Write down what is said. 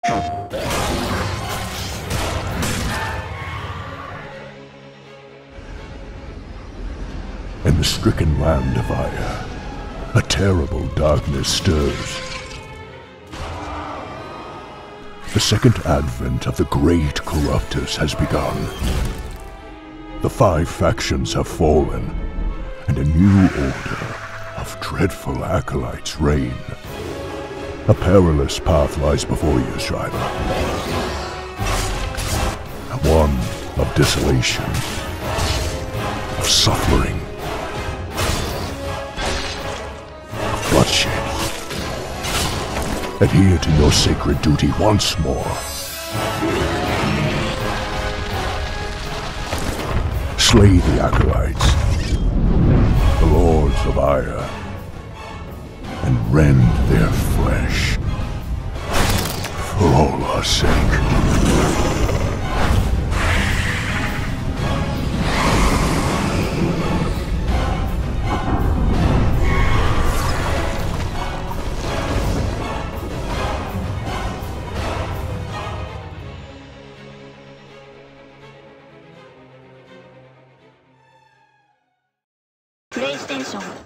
In the stricken land of Aya, a terrible darkness stirs. The second advent of the great corruptors has begun. The 5 factions have fallen, and a new order of dreadful acolytes reign. A perilous path lies before you, Shriver. One of desolation, of suffering, of bloodshed. Adhere to your sacred duty once more. Slay the acolytes, the lords of Aya, and rend their flesh for all our sake. PlayStation